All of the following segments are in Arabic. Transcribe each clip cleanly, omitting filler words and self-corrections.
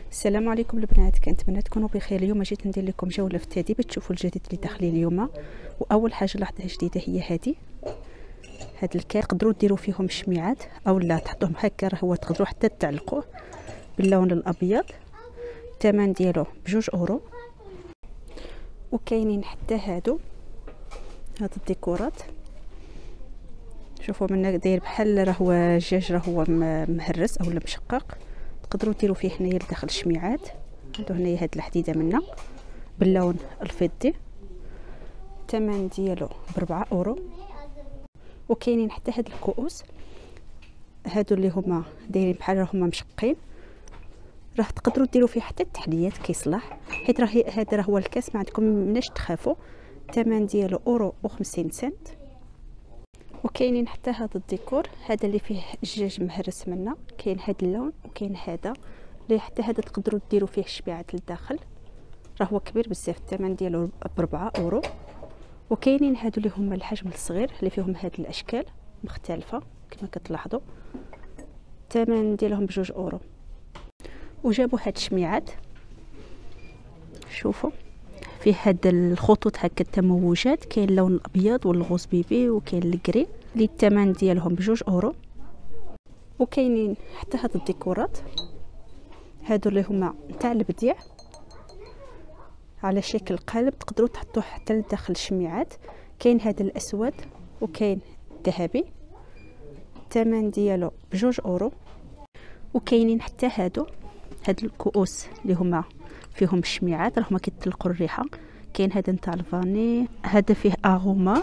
السلام عليكم البنات، كنتمنى تكونوا بخير. اليوم جيت ندير لكم جوله في تادي باش تشوفوا الجديد اللي داخلين اليوم. واول حاجه لاحظتها جديده هي هاد الكاس تقدروا ديروا فيهم شميعات او لا تحطوهم هكا، راه هو تقدروا حتى تعلقوه باللون الابيض. الثمن ديالو ب2 اورو. وكاينين حتى هاد الديكورات، شوفوا منا داير بحال راه هو الدجاج راه هو مهرس او مشقق. تقدروا ديروا فيه هنايا لداخل الشميعات. عندو هنايا هاد الحديده منا باللون الفضي. الثمن ديالو ب4 اورو. وكاينين حتى هاد الكؤوس، هادو اللي هما دايرين بحال هما مشقين، راه تقدروا ديروا فيه حتى التحليات كيصلح، حيت هذا راه هو الكاس، ما عندكم مناش تخافوا. الثمن ديالو 1.50 اورو. وكاينين حتى هذا الديكور، هذا اللي فيه الدجاج مهرس منا، كاين هذا اللون وكاين هذا اللي حتى هذا تقدروا ديروا فيه الشبيعات للداخل، راه هو كبير بزاف. الثمن ديالو ب4 اورو. وكاينين هادو اللي هما الحجم الصغير اللي فيهم هاد الاشكال مختلفه كما كتلاحظوا. الثمن ديالهم ب2 اورو. وجابوا هاد الشميعات، شوفوا فيه هاد الخطوط هكا التموجات، كاين اللون الابيض والغوص بيبي وكاين الكري اللي الثمن ديالهم ب2 اورو. وكاينين حتى هاد الديكورات، هادو اللي هما تاع البديع على شكل قلب، تقدروا تحطوه حتى لداخل الشميعات. كاين هذا الاسود وكاين الذهبي. الثمن ديالو ب2 اورو. وكاينين حتى هاد الكؤوس اللي هما فيهم الشميعات، راهما كيطلقوا الريحه. كاين هذا نتاع الفاني، هذا فيه اغوما.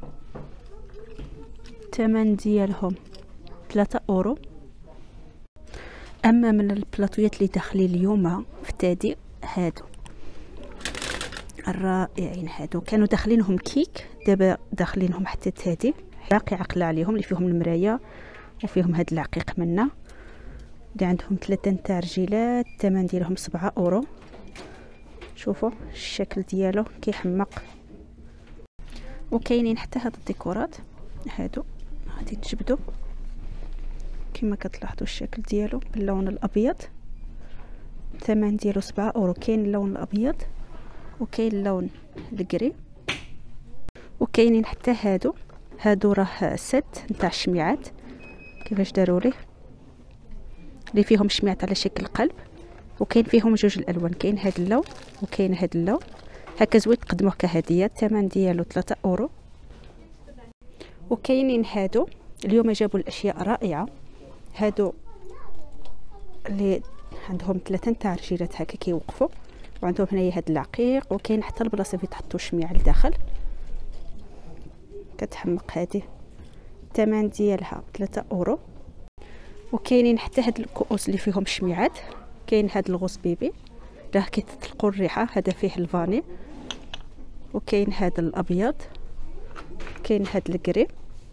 الثمن ديالهم 3 اورو. اما من البلاطويات اللي داخلين اليوم في تادي، هادو الرائعين، هادو كانوا داخلينهم كيك، دابا داخلينهم حتى تادي باقي عقله عليهم، اللي فيهم المرايه وفيهم هاد العقيق منا اللي عندهم 3 نتاع رجيلات. الثمن ديالهم 7 اورو. شوفوا الشكل ديالو كيحمق. وكاينين حتى هاد الديكورات، هادو غادي تجبدوا كما كتلاحظوا الشكل ديالو باللون الابيض. الثمن ديالو 7 اورو. كاين اللون الابيض وكاين اللون الكري. وكاينين حتى هادو راه ست نتاع الشميعات، كيفاش داروا ليه اللي فيهم شميعات على شكل قلب، وكاين فيهم جوج الالوان، كاين هاد اللون وكاين هاد اللون هكا زوين، تقدموه كهديه. الثمن ديالو 3 اورو. وكاينين هادو اليوم جابوا الاشياء رائعه، هادو اللي عندهم 3 نتاع رجيلات هكا كيوقفوا، وعندهم هنايا هاد العقيق، وكاين حتى البلاصه فين تحطوا الشميعه لداخل كتحمق هادي. الثمن ديالها 3 اورو. وكاينين حتى هاد الكؤوس اللي فيهم شميعات، كاين هاد الغوص بيبي راه كيطلقوا الريحه، هذا فيه الفاني، وكاين هاد الابيض، كاين هاد الكري.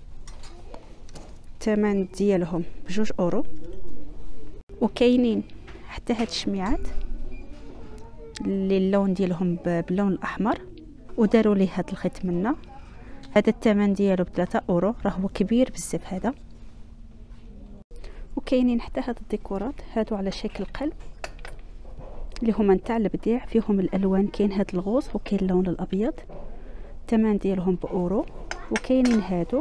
الثمن ديالهم ب2 اورو. وكاينين حتى هاد الشميعات اللي اللون ديالهم باللون الاحمر، وداروا ليه هاد الخيط منا، هذا الثمن ديالو ب3 اورو، راه هو كبير بزاف هذا. وكاينين حتى هاد الديكورات، هادو على شكل قلب اللي هما نتاع البديع، فيهم الالوان، كاين هاد الغوص وكاين اللون الابيض. الثمن ديالهم باورو. وكاينين هاد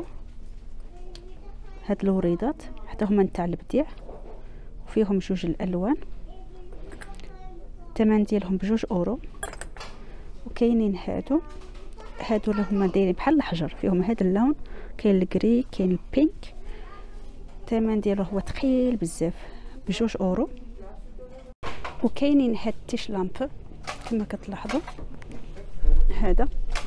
الوريضات حتى هما نتاع البديع وفيهم جوج الالوان. الثمن ديالهم ب2 اورو. وكاينين هادو اللي هما دايرين بحال الحجر، فيهم هذا اللون، كاين الكري كاين البينك. الثمن ديالو هو ثقيل بزاف، ب2 اورو. وكاينين هاد التيش لامب كما كتلاحظوا، هذا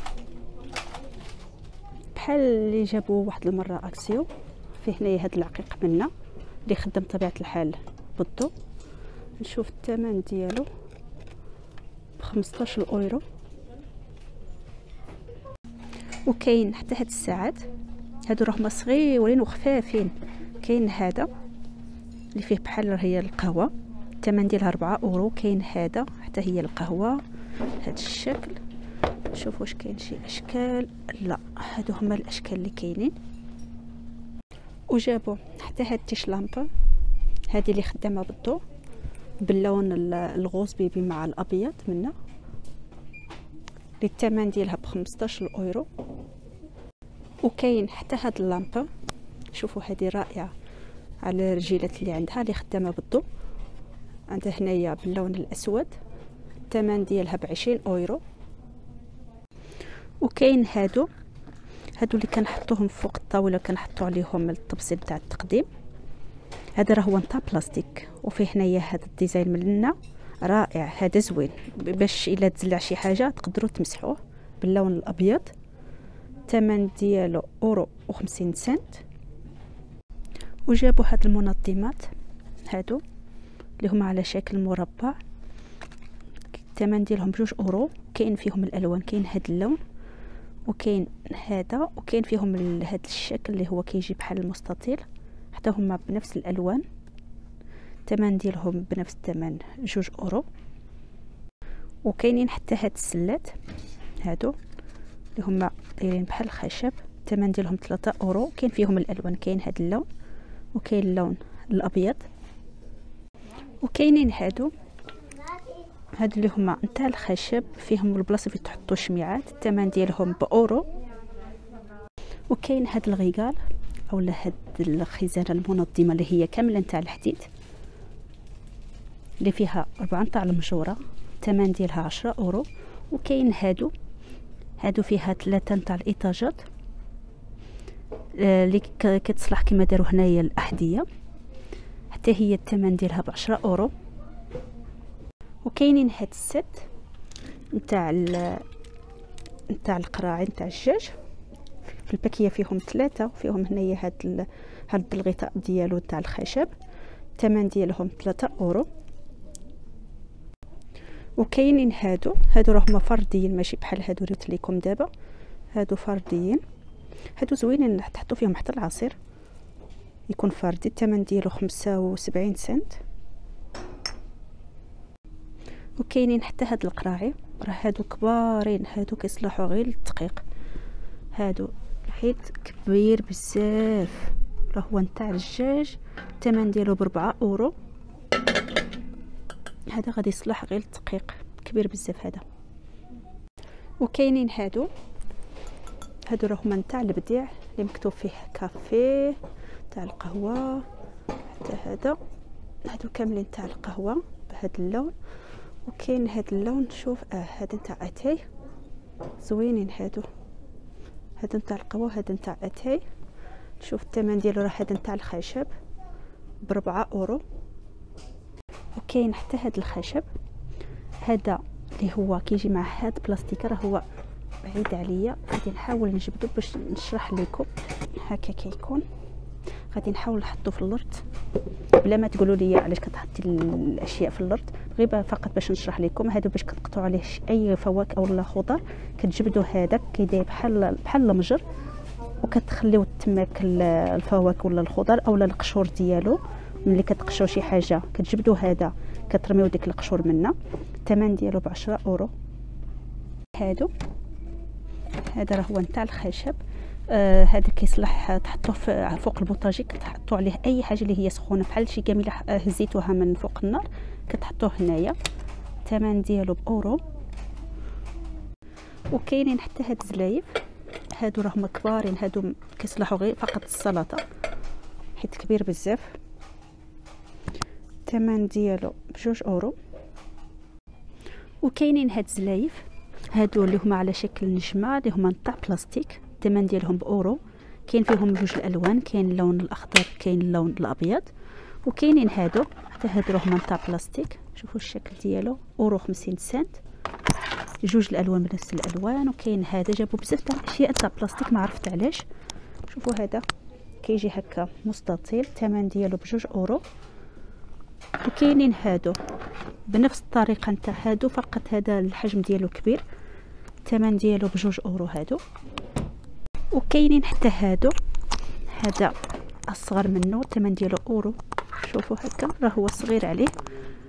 بحال اللي جابوا واحد المره اكسيو، فيه هنايا هاد العقيق منا اللي خدم طبيعه الحال بالضو. نشوف الثمن ديالو ب15 اورو. وكاين حتى هاد الساعات، هادو راهما صغيورين وخفافين. كاين هذا اللي فيه بحال هي القهوه، الثمن ديالها 4 اورو. كاين هذا حتى هي القهوه هاد الشكل. شوفوا واش كاين شي اشكال، لا هادو هما الاشكال اللي كاينين. وجابوا حتى هاد التيش لامب، هذه اللي خدامه بالضوء، باللون الغوز بيبي مع الابيض منه، الثمن ديالها ب15 اورو. وكاين حتى هاد اللامبه، شوفوا هذه رائعه على الرجيلات اللي عندها، اللي خدامه بالضوء. عندها هنايا باللون الاسود، الثمن ديالها ب20 اورو. وكاين هادو اللي كنحطوهم فوق الطاوله، كنحطوا عليهم الطبسيل تاع التقديم. هذا راه هو نتاع بلاستيك، وفيه هنايا هذا الديزاين من لنا رائع. هذا زوين باش الا تزلع شي حاجه تقدروا تمسحوه باللون الابيض. الثمن ديالو اورو و50 سنت. وجابوا هاد المنظمات هادو اللي هما على شكل مربع، الثمن ديالهم ب2 اورو. كاين فيهم الالوان، كاين هاد اللون وكاين هذا، وكاين فيهم هاد الشكل اللي هو كيجي بحال المستطيل، حتى هما بنفس الالوان. الثمن ديالهم بنفس الثمن 2 اورو. وكاينين حتى هاد السلات هادو اللي هما دايرين بحال الخشب، الثمن ديالهم 3 اورو. كاين فيهم الالوان، كاين هاد اللون وكاين اللون الابيض. وكاينين هادو اللي هما نتاع الخشب، فيهم البلاصه فين تحطوا شميعات، الثمن ديالهم باورو. وكاين هاد الغيقال اولا هاد الخزانه المنظمه اللي هي كامله نتاع الحديد، اللي فيها 4 نتاع المجوره، الثمن ديالها 10 اورو. وكاين هادو فيها 3 نتاع الايطاجات اللي كتصلح كما داروا هنايا الاحذيه، حتى هي الثمن ديالها ب10 اورو. وكاينين هاد الست نتاع القراعي نتاع الدجاج، في الباكيه فيهم 3، وفيهم هنايا هاد الغطاء ديالو تاع الخشب، الثمن ديالهم 3 اورو. وكاينين هادو راهما فرديين، ماشي بحال هادو اللي قلت لكم دابا، هادو فرديين. هادو زوينين تحطوا فيهم حتى العصير، يكون فردي. الثمن ديالو 75 سنت. وكاينين حتى هاد القراعي، راه هادو كبارين، هادو كيصلحوا غير للدقيق. هادو حيت كبير بزاف، راه هو نتاع الدجاج، الثمن ديالو ب4 اورو. هذا غادي يصلح غير الدقيق، كبير بزاف هذا. وكاينين هادو راه هما نتاع البديع، اللي مكتوب فيه كافيه تاع القهوه. حتى هادو كاملين تاع القهوه بهذا اللون. وكاين هذا اللون، شوف هذا نتاع اتاي، زوينين هادو نتاع القهوه، هذا نتاع اتاي. شوف الثمن ديالو راه هذا نتاع الخشب ب4 اورو. وكاين حتى هذا الخشب هذا اللي هو كيجي مع هاد بلاستيك، راه هو بعيد عليا، غادي نحاول نجبدو باش نشرح لكم. هكا كيكون، غادي نحاول نحطو في الارض بلا ما تقولوا لي علاش كتحطي الاشياء في الارض، غير فقط باش نشرح لكم. هادو باش كتقطعوا عليه اي فواكه اولا خضر، كتجبدوا هذاك كيداير بحال المجر، وكتخليو تماك الفواكه ولا الخضر اولا القشور ديالو. ملي كتقشروا شي حاجه كتجبدوا هذا، كترميو ديك القشور منه، الثمن ديالو ب10 اورو. هذا راه هو نتاع الخشب، هذا كيصلح تحطوه فوق البوطاجي، كتحطوا عليه اي حاجه اللي هي سخونه، بحال شي كاميله هزيتوها من فوق النار كتحطوه هنايا، الثمن ديالو باورو. وكاينين حتى هاد الزلايف، هادو راهما كبارين، هادو كيصلحوا غير فقط السلطه حيت كبير بزاف، الثمن ديالو ب2 اورو. وكاينين هاد الزلايف هادو اللي هما على شكل نجمه، اللي هما نتاع بلاستيك، الثمن ديالهم باورو. كاين فيهم 2 الالوان، كاين اللون الاخضر كاين اللون الابيض. وكاينين هادو حتى هادو هما نتاع بلاستيك، شوفوا الشكل ديالو اورو 50 سنت، 2 الالوان بنفس الالوان. وكاين هذا جابوا بزاف تاع الاشياء تاع بلاستيك، ما عرفت علاش. شوفوا هذا كيجي هكا مستطيل، الثمن ديالو ب2 اورو. وكاينين هادو بنفس الطريقه نتاع هادو، فقط هذا الحجم ديالو كبير، الثمن ديالو ب2 اورو هادو. وكاينين حتى هذا اصغر منه، الثمن ديالو اورو. شوفوا هكا راه هو صغير عليه،